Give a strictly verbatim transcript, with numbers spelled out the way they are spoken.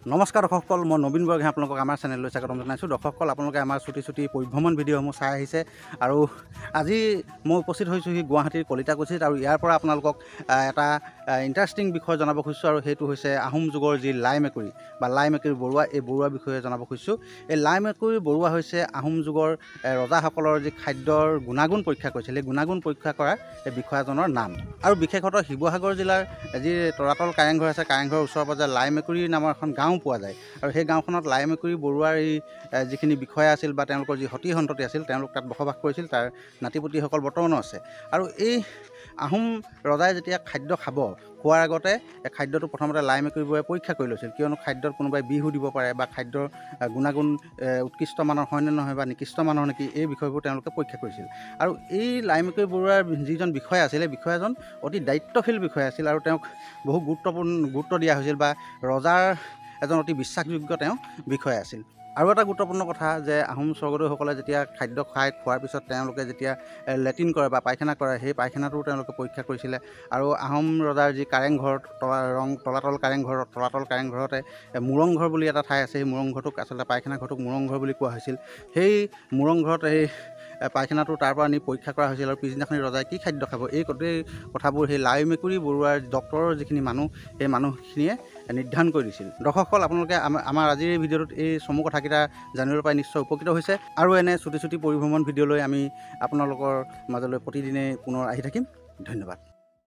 নমস্কাৰ দৰ্শকসকল, মই নবীন বৰগোহাঁই আপোনালোকক আমাৰ চেনেললৈ স্বাগতম জনাইছোঁ। দৰ্শকসকল, আপোনালোকে আমাৰ ছুটি ছুটি পৰিভ্ৰমণ ভিডিঅ'সমূহ চাই আহিছে আৰু আজি মই উপস্থিত হৈছোঁহি গুৱাহাটীৰ কলিতাকুছিত আৰু ইয়াৰ পৰা আপোনালোকক এটা ইণ্টাৰেষ্টিং বিষয় জনাব খুজিছোঁ আৰু সেইটো হৈছে আহোম যুগৰ যি লাই মেকুৰী বা লাই মেকুৰী বৰুৱা, এই বৰুৱাৰ বিষয়ে জনাব খুজিছোঁ। এই লাই মেকুৰী বৰুৱা হৈছে আহোম যুগৰ ৰজাসকলৰ যি খাদ্যৰ গুণাগুণ পৰীক্ষা কৰিছিল, সেই গুণাগুণ পৰীক্ষা কৰা এই বিষয়াজনৰ নাম। আৰু বিশেষতঃ শিৱসাগৰ জিলাৰ যি তলাতল কাৰেংঘৰ আছে, কাৰেংঘৰৰ ওচৰে পাঁজৰে লাই মেকুৰী নামৰ এখন গাঁও পোৱা যায় আৰু সেই গাঁওখনত লাই মেকুৰী বৰুৱাৰ এই যিখিনি বিষয়া আছিল বা তেওঁলোকৰ যি সতী সন্ততি আছিল, তেওঁলোক তাত বসবাস কৰিছিল। তাৰ নাতিপুতিসকল বৰ্তমানো আছে। আৰু এই আহোম ৰজাই যেতিয়া খাদ্য খাব, খোৱাৰ আগতে এই খাদ্যটো প্ৰথমতে লাই মেকুৰী বৰুৱাই পৰীক্ষা কৰি লৈছিল, কিয়নো খাদ্যত কোনোবাই বিহু দিব পাৰে বা খাদ্যৰ গুণাগুণ উৎকৃষ্ট মানৰ হয়নে নহয় বা নিকৃষ্ট মানৰ নেকি, এই বিষয়বোৰ তেওঁলোকে পৰীক্ষা কৰিছিল। আৰু এই লাই মেকুৰী বৰুৱাৰ যিজন বিষয়া আছিল, এই বিষয়াজন অতি দায়িত্বশীল বিষয়া আছিল আৰু তেওঁক বহু গুৰুত্বপূৰ্ণ গুৰুত্ব দিয়া হৈছিল বা ৰজাৰ এজন অতি বিশ্বাসযোগ্য তেওঁ বিষয়া আছিল। আৰু এটা গুৰুত্বপূৰ্ণ কথা যে আহোম স্বৰ্গদেউসকলে যেতিয়া খাদ্য খাই খোৱাৰ পিছত তেওঁলোকে যেতিয়া লেট্ৰিন কৰে বা পায়খানা কৰে, সেই পায়খানাটোও তেওঁলোকে পৰীক্ষা কৰিছিলে। আৰু আহোম ৰজাৰ যি কাৰেংঘৰ, তলা ৰং তলাতল কাৰেংঘৰ, তলাতল কাৰেংঘৰতে মুৰংঘৰ বুলি এটা ঠাই আছে, সেই মুৰংঘৰটোক আচলতে পায়খানা ঘৰটোক মুৰংঘৰ বুলি কোৱা হৈছিল। সেই মুৰংঘৰত এই পায়খানাটো তাৰ পৰা নি পৰীক্ষা কৰা হৈছিল আৰু পিছদিনাখনি ৰজাই কি খাদ্য খাব, এই গোটেই কথাবোৰ সেই লাই মেকুৰী বৰুৱাৰ ডক্টৰৰ যিখিনি মানুহ, সেই মানুহখিনিয়ে নিৰ্ধাৰণ কৰি দিছিল। দৰ্শকসকল, আপোনালোকে আমাৰ আজিৰ এই ভিডিঅ'টোত এই চমু কথাকেইটা জানিবলৈ পাই নিশ্চয় উপকৃত হৈছে আৰু এনে ছুটি ছুটি পৰিভ্ৰমণ ভিডিঅ'লৈ আমি আপোনালোকৰ মাজলৈ প্ৰতিদিনে পুনৰ আহি থাকিম। ধন্যবাদ।